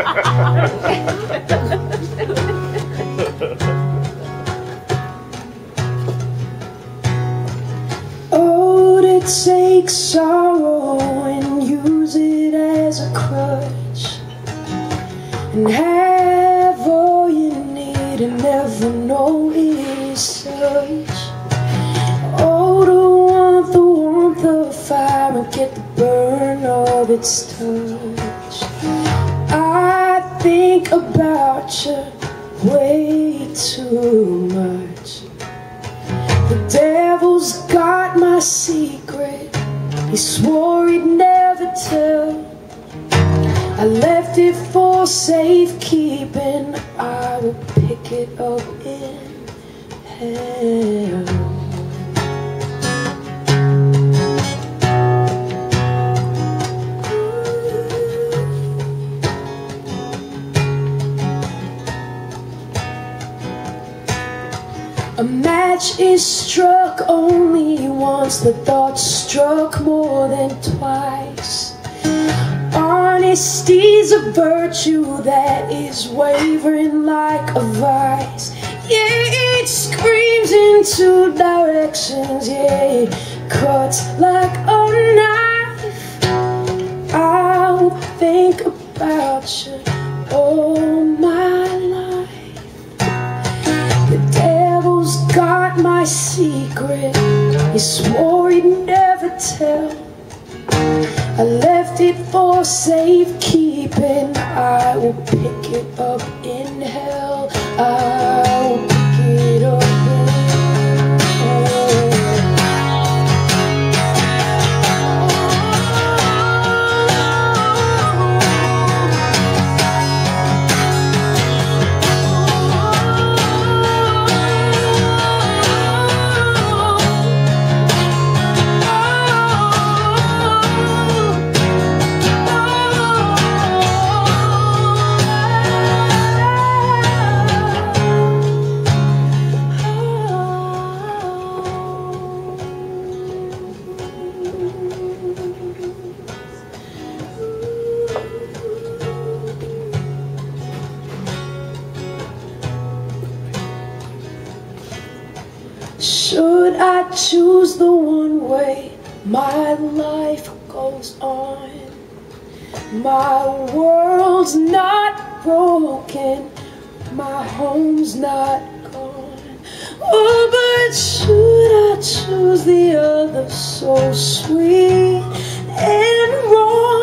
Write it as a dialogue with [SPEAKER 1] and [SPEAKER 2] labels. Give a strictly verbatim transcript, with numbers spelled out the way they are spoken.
[SPEAKER 1] Oh, to take sorrow and use it as a crutch, and have all you need and never know it is such. Oh, to want the warmth of fire and get the burn of its touch. I think about you way too much. The devil's got my secret, he swore he'd never tell. I left it for safekeeping, I will pick it up in hell. A match is struck only once, the thought's struck more than twice. Honesty's a virtue that is wavering like a vice. Yeah, it screams in two directions, yeah, it cuts like a knife. I'll think about you all my life. The devil's got my secret, he swore he'd never tell. I left it for safekeeping, I will pick it up in hell. I will pick it up in should I choose the one way, my life goes on. My world's not broken, my home's not gone. Oh, but should I choose the other so sweet and wrong?